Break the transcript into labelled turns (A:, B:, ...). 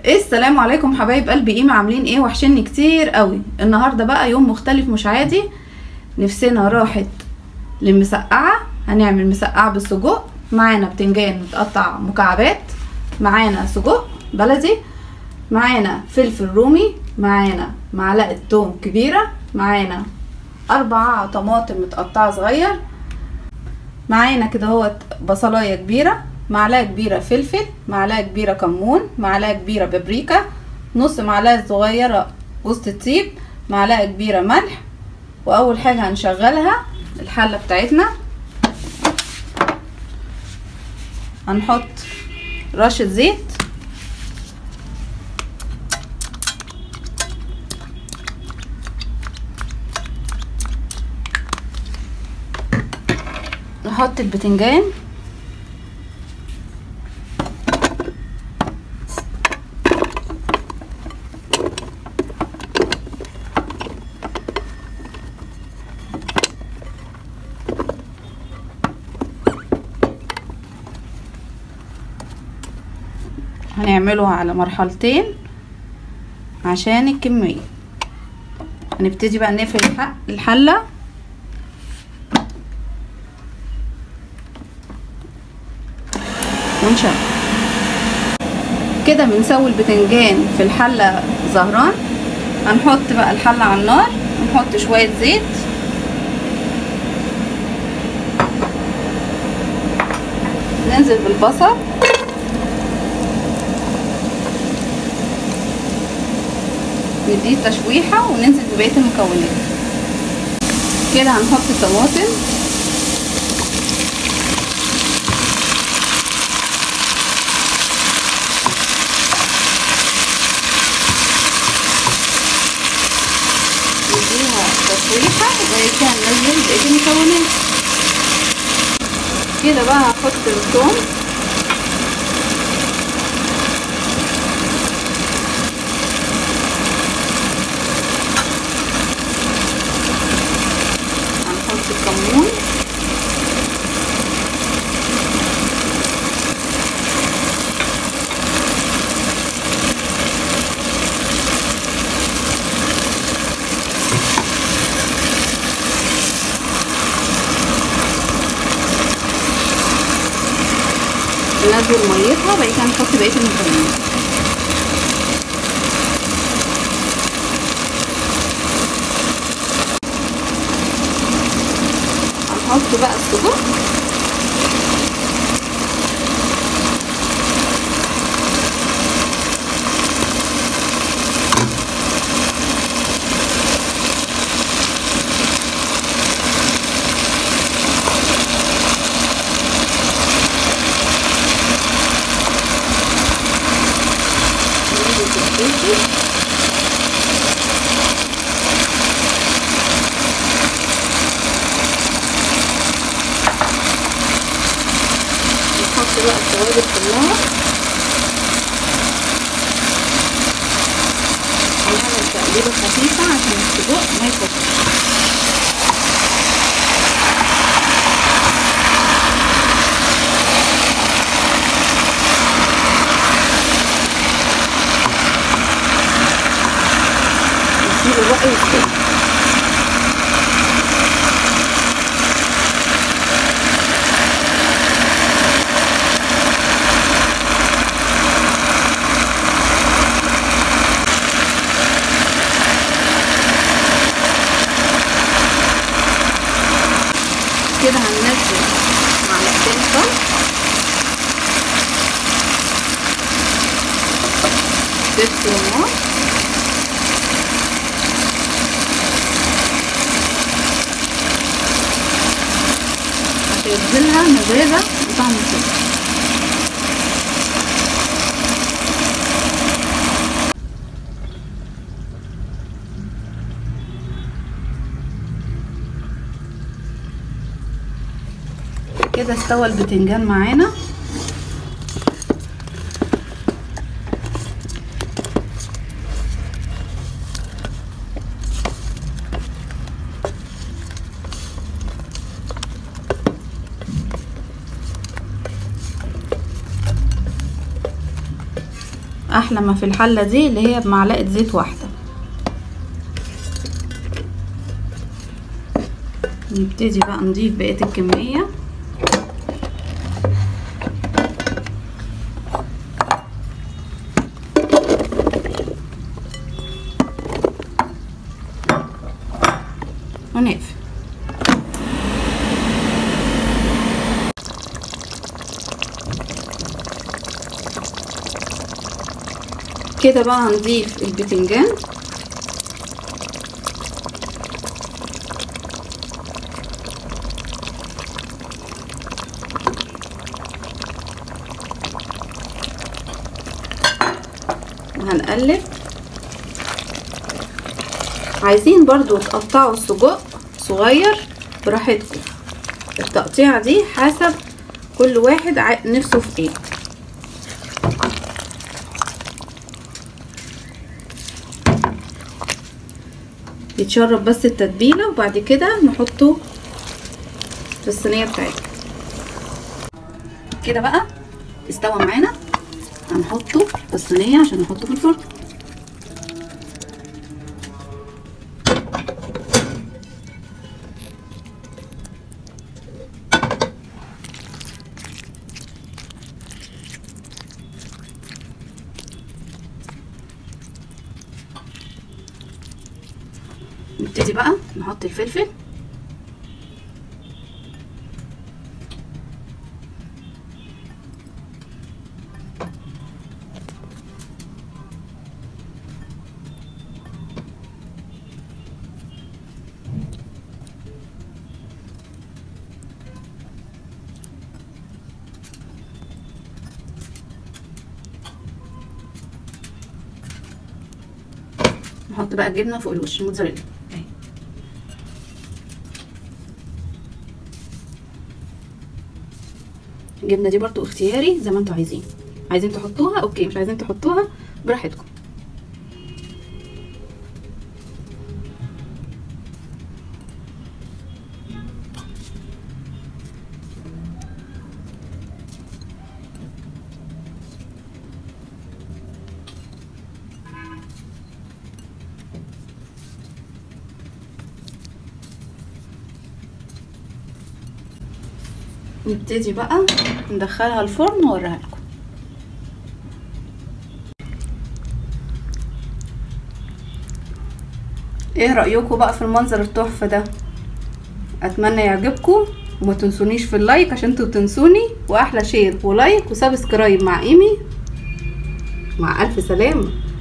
A: السلام عليكم حبايب قلبي، ايه عاملين ايه؟ وحشني كتير قوي. النهارده بقى يوم مختلف مش عادي. نفسنا راحت للمسقعه. هنعمل مسقعه بالسجق. معانا بتنجان متقطع مكعبات، معانا سجق بلدي، معانا فلفل رومي، معانا معلقه توم كبيره، معانا 4 طماطم متقطعه صغير، معانا كده اهوت بصلايه كبيره، معلقه كبيره فلفل، معلقه كبيره كمون، معلقه كبيره بابريكا، نص معلقه صغيره جوز الطيب، معلقه كبيره ملح. واول حاجه هنشغلها الحله بتاعتنا، هنحط رشه زيت، نحط البتنجان، هنعمله على مرحلتين عشان الكمية. هنبتدي بقى نقفل الحلة ونشغل كده. بنسوي البتنجان في الحلة زهران. هنحط بقى الحلة على النار ونحط شوية زيت، ننزل بالبصل، نديه تشويحة وننزل ببقية المكونات. كده هنحط الطماطم، نديها تشويحة وبعد كده ننزل بقية المكونات. كده بقى هحط الثوم، الكمون، ننزل ميتها وبعد كده نحط بقية المكونات. هنحط بقى السجق، نحط بقى التوابل كلها، ونعمل تقليبه خفيفه عشان السجق ما يفكش. نسيبه بقى يستوي. كده هننزل معلقتين صلصة، دبس رمان، عشان يديلها مزازة وطعم كده. كده استوى البتنجان معانا. احلى ما في الحله دي اللي هي بمعلقه زيت واحده. نبتدي بقى نضيف بقيه الكميه. ونقفل. كده بقى هنضيف البتنجان. وهنقلب. عايزين برضو تقطعوا السجق صغير براحتكم، التقطيعة دي حسب كل واحد نفسه في ايه. يتشرب بس التتبيلة وبعد كده نحطه في الصينية بتاعتنا. كده بقى استوى معانا، هنحطه في الصينية عشان نحطه في الفرن. نبتدي بقى نحط الفلفل. نحط بقى الجبنه فوق الوش، الموتزاريلا. الجبنه دي برضو اختياري زي ما انتوا عايزين تحطوها اوكي، مش عايزين تحطوها براحتكم. نبتدي بقى ندخلها الفرن واوريها لكم. ايه رأيكم بقى في المنظر التحفة ده؟ اتمنى يعجبكم، وما تنسونيش في اللايك عشان انتوا بتنسوني، واحلى شير ولايك وسبسكرايب مع ايمي. مع الف سلامة.